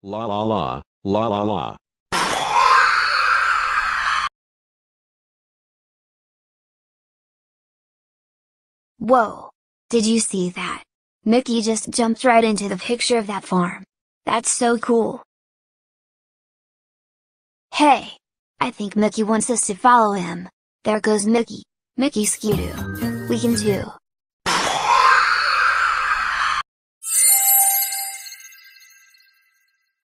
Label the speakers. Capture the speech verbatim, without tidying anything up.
Speaker 1: La la la, la la la.
Speaker 2: Whoa! Did you see that? Mickey just jumped right into the picture of that farm. That's so cool. Hey! I think Mickey wants us to follow him. There goes Mickey. Mickey Skidoo. We can too.